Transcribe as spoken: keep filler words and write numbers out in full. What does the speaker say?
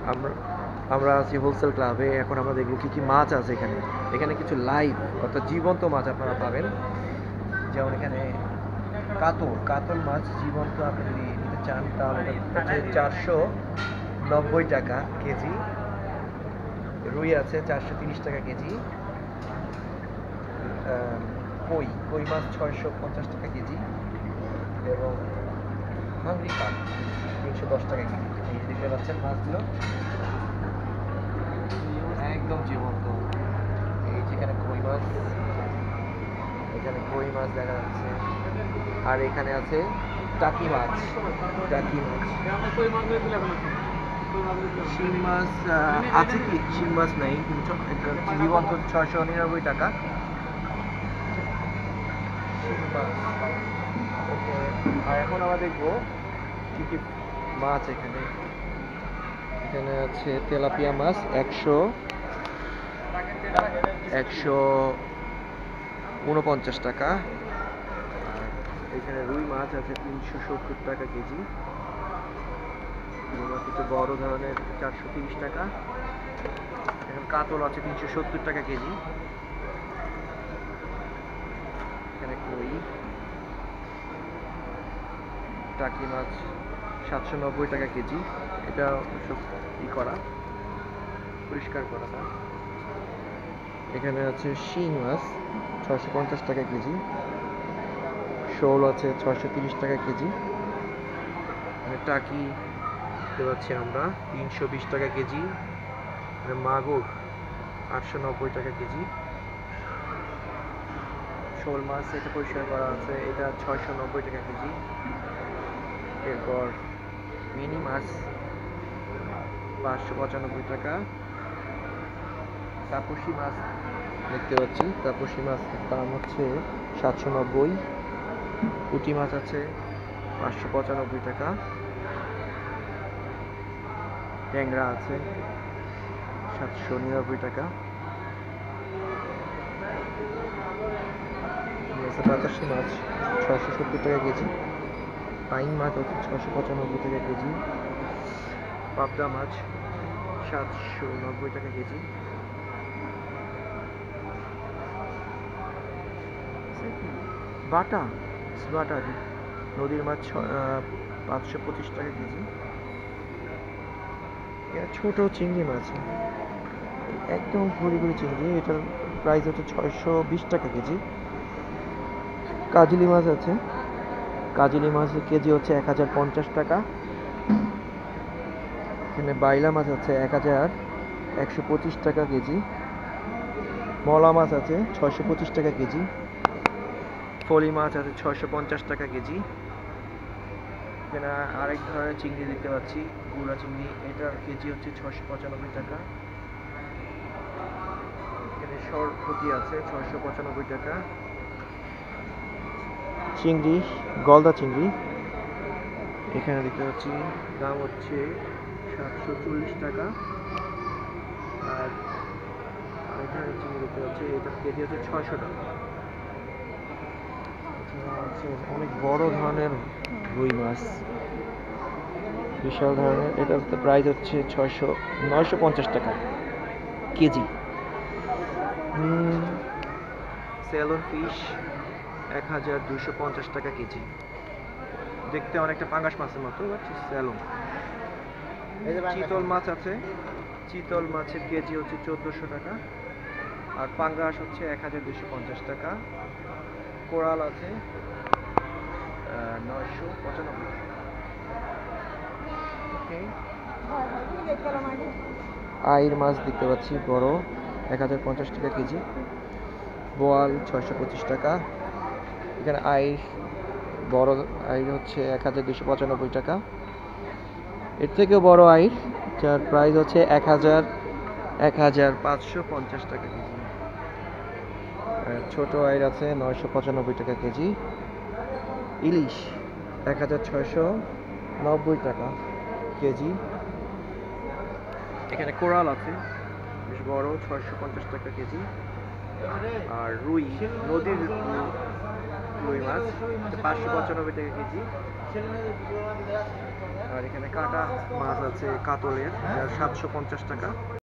আমরা আমরা আছি হোলসেল ক্লাবে। এখন আমরা দেখব কি কি মাছ আছে এখানে। এখানে কিছু লাইভ অর্থাৎ জীবন্ত মাছ আপনারা পাবেন। যেমন এখানে কাতল কাতল মাছ জীবন্ত আপনি যদি নিতে চান তাহলে এটা হচ্ছে চারশো নব্বই টাকা কেজি। রুই আছে চারশো তিরিশ টাকা কেজি। কই কই মাছ ছয়শো পঞ্চাশ টাকা কেজি এবং হাঙ্গরি কাপ তিনশো দশ টাকা কেজি। এই দেখতে পাচ্ছেন মাছগুলো একদম জীবন্ত। এই যেখানে কই মাছ, এখানে কই মাছ দেখা যাচ্ছে, আর এখানে আছে টাকি মাছ। টাকি মাছ শিং মাছ আছে কি? শিং মাছ নেই কিন্তু জীবন্ত ছয়শো নিরানব্বই টাকা শিং মাছ। আর এখন আমরা দেখবো কি কি মাছ এখানে। এখানে আছে তেলাপিয়া মাছ একশো একশো উনপঞ্চাশ টাকা। আর এখানে রুই মাছ আছে তিনশো সত্তর টাকা কেজি। রুই মাছ একটু বড় ধরনের চারশো তিরিশ টাকা। এখন কাতল আছে তিনশো সত্তর টাকা কেজি। এখানে কই টাকি মাছ সাতশো নব্বই টাকা কেজি। এটা সব ই করা পরিষ্কার করা না। এখানে আছে শিং মাছ ছয়শো পঞ্চাশ টাকা কেজি। শোল আছে ছয়শো তিরিশ টাকা কেজি। টাকি দেখতে পাচ্ছি আমরা তিনশো বিশ টাকা কেজি। মাগুর আটশো নব্বই টাকা কেজি। শোল মাছ এটা পরিষ্কার করা আছে, এটা ছয়শো নব্বই টাকা কেজি। এরপর মিনি মাছ পাঁচশো পঁচানব্বই টাকা। তাপসী মাছ দেখতে পাচ্ছি, তাপসী মাছের দাম হচ্ছে সাতশো নব্বই। পুঁটি মাছ আছে পাঁচশো পঁচানব্বই টাকা। ট্যাংরা আছে সাতশো নিরানব্বই টাকা। বাতাসি মাছ ছয়শো সত্তর টাকা কেজি। পাইন মাছ হচ্ছে ছশো পঁচানব্বই টাকা কেজি। পাবদা মাছ সাতশো নব্বই টাকা কেজি। বাটা বাটা নদীর মাছ পাঁচশো পঁচিশ টাকা কেজি। এটা ছোট চিংড়ি মাছ, একদম ঘুরি ঘুরি চিংড়ি, এটার প্রাইস হচ্ছে ছয়শো বিশ টাকা কেজি। কাজলি মাছ আছে, কাজলি মাছের কেজি হচ্ছে এক হাজার পঞ্চাশ টাকা। এখানে বাইলা মাছ আছে এক হাজার একশো পঁচিশ টাকা কেজি। মলা মাছ আছে ছয়শো পঁচিশ টাকা কেজি। ফলি মাছ আছে ছয়শো পঞ্চাশ টাকা কেজি। এখানে আরেক ধরনের চিংড়ি দেখতে পাচ্ছি, গুড়া চিংড়ি, এটার কেজি হচ্ছে ছয়শো পঁচানব্বই টাকা। এখানে সরপুঁটি আছে ছয়শো পঁচানব্বই টাকা। চিংড়ি গলদা চিংড়ি এখানে দেখতে পাচ্ছি দাম হচ্ছে সাতশো চল্লিশ টাকা। আর এখানে চিংড়ি দেখতে পাচ্ছি, এটার কেজি হচ্ছে ছয়শো টাকা। অনেক বড় ধরনের রুই মাছ, বিশাল ধরনের, এটার প্রাইস হচ্ছে ছয়শো নয়শো পঞ্চাশ টাকা কেজি। স্যালন ফিশ এক হাজার দুশো পঞ্চাশ টাকা কেজি। দেখতে অনেকটা পাঙ্গাস মাছের মতো, স্যালন। চিতল মাছ আছে, চিতল মাছের কেজি হচ্ছে চোদ্দোশো টাকা। আর পাঙ্গাস হচ্ছে এক হাজার দুশো পঞ্চাশ টাকা। কোরাল আছে নয়শো পঁচানব্বই টাকা। আইর মাছ দেখতে পাচ্ছি বড় এক হাজার পঞ্চাশ টাকা কেজি। বোয়াল ছয়শো পঁচিশ টাকা। এখানে আইর বড় আইর হচ্ছে এক হাজার দুশো পঁচানব্বই টাকা। এর থেকেও বড় আইর যার প্রাইস হচ্ছে এক হাজার এক হাজার পাঁচশো পঞ্চাশ টাকা কেজি। আর ছোট আইর আছে নয়শো পঁচানব্বই টাকা কেজি। ইলিশ এক হাজার ছয়শো নব্বই টাকা কেজি। এখানে কোরাল আছে বেশ বড় ছয়শো পঞ্চাশ টাকা কেজি। আর রুই নদীর রুই মাছ পাঁচশো পঁচানব্বই টাকা কেজি। আর এখানে কাটা মাছ আছে কাতলের, যার সাতশো পঞ্চাশ টাকা।